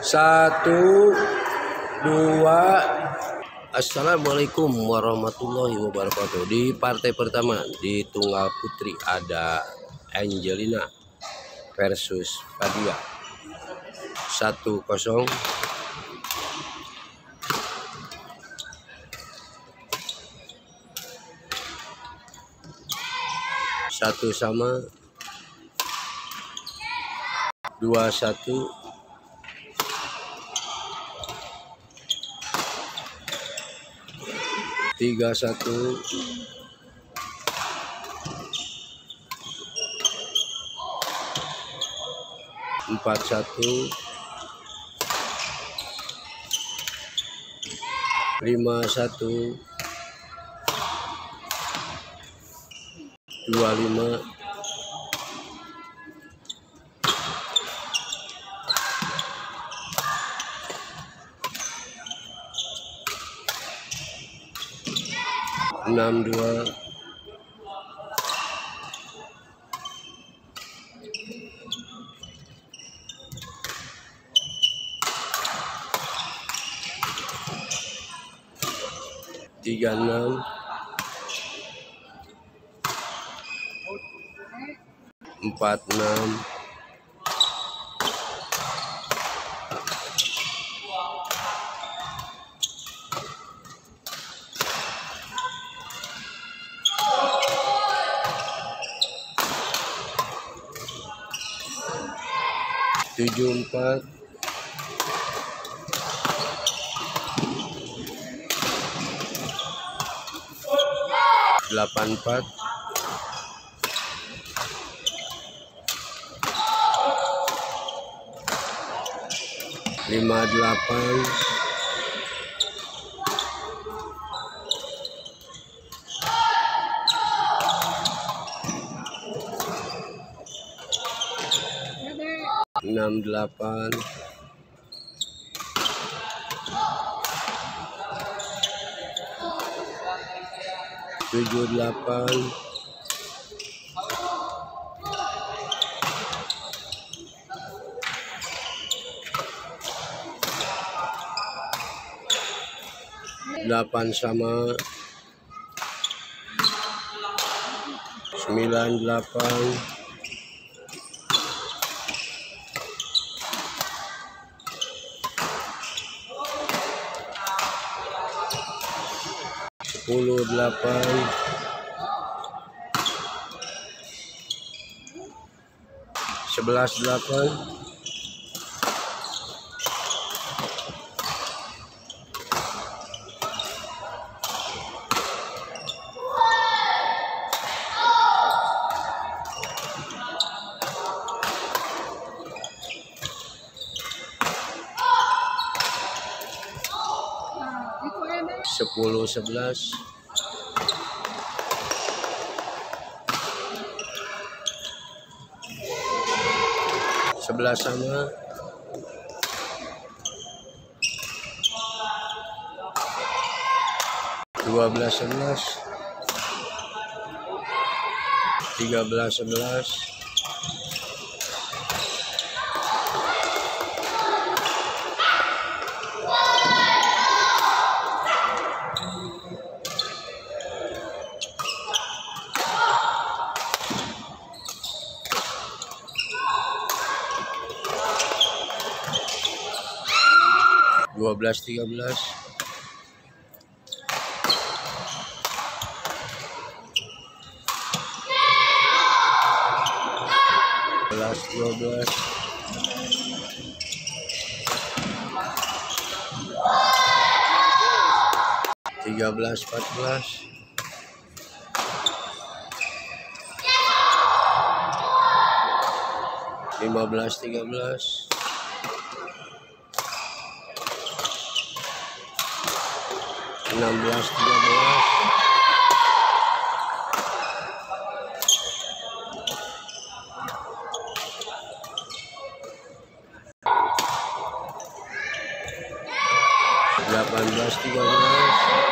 Satu, dua. Assalamualaikum warahmatullahi wabarakatuh. Di partai pertama di tunggal putri ada Angelina versus Fadia. 1-0. Satu sama. 2-1. 3-1. 4-1. 5-1. 2-5. 6-2. 3-6. 4-6. 7-4. 8-4. 5-8. 6-8. 7-8. 8 sama. 9-8. 10-8. 11-8. 10-11. 11 sama. 12-11. 13-11. 12-13. 12. 13-14. 15-13. 16-13. 18-13.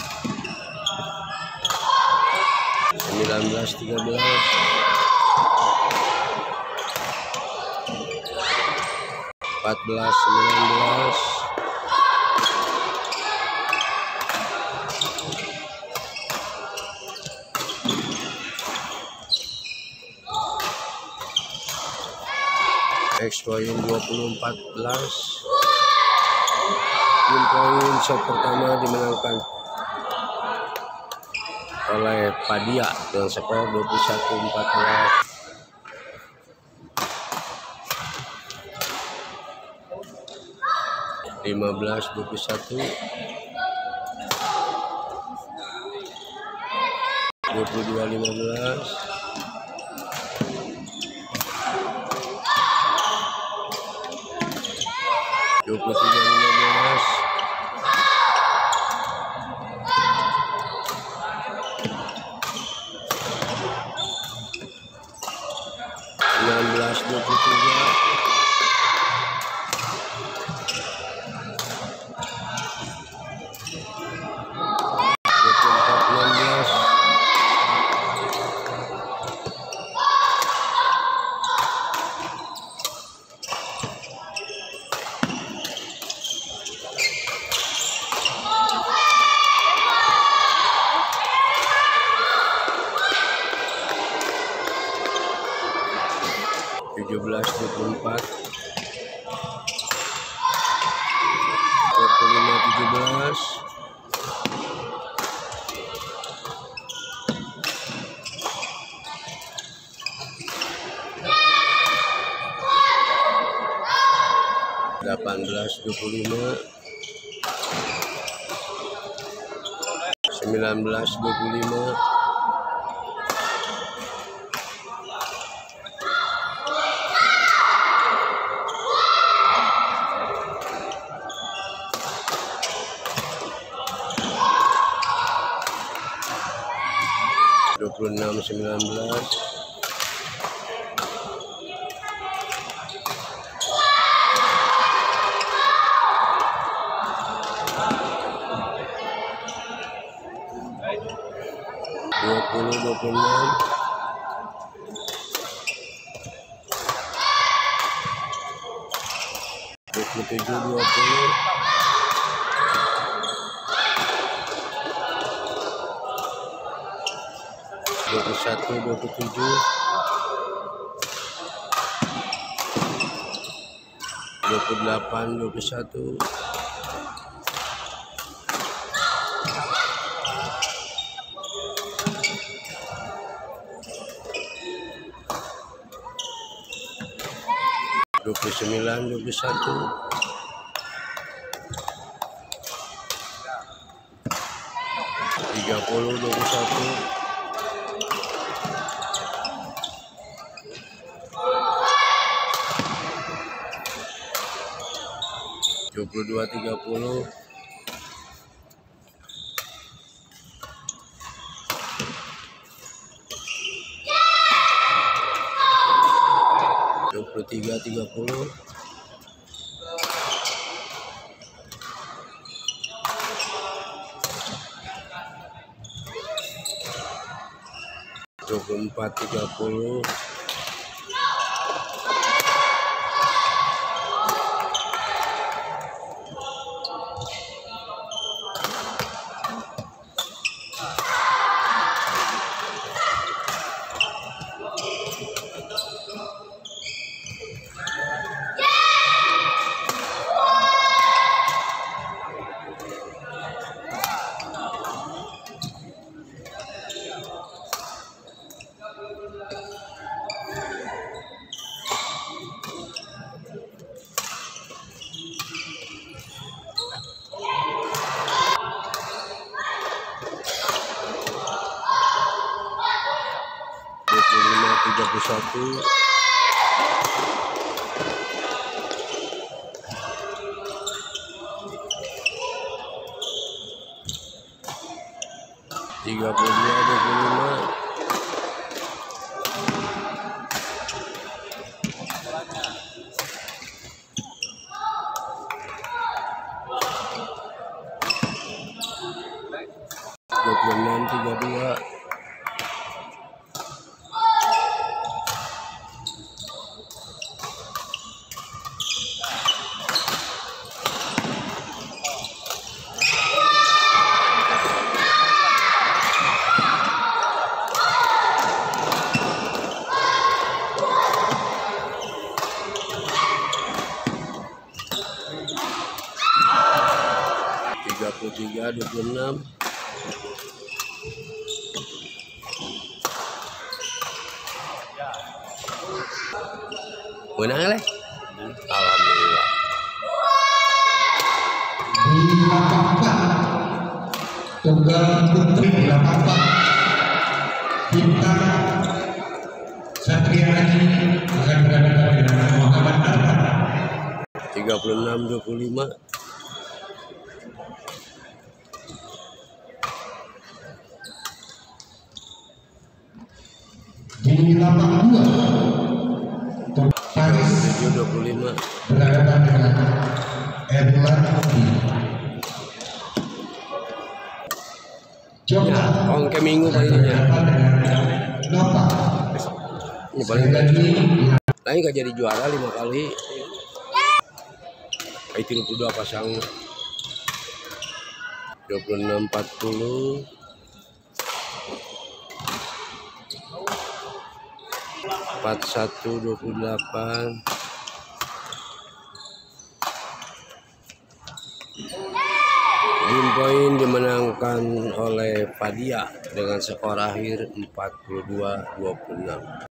19-13. 14-19. Next point 20-14. Game point set pertama dimenangkan oleh Padia dengan skor 21-14. 15-21, 22-15, 23-15, 16-23. 17-24, 25-17, 18-25, 19-25, 26-19, 20-26, 27-20, 21-27, 28-21, 29-21, 30-21, 22-30, 23-30, 24-30, 25-31, 32-25, 26-32, 33-32, 23 26. Menang leh. Alhamdulillah. Di lapak 4 tunggal putri di lapak 4 Bintang Satria Haji akan berhadapan dengan Muhammad Arfan. 36-25. Di lapak 2 Paris 7-25. berhadapan dengan Erlan Obi. Ya, ongke minggu palingnya. Nova. Ini paling lain gak jadi juara 5 kali. Kayak 32 pasang 26-40. 41-28. Game point dimenangkan oleh Fadia dengan skor akhir 42-26.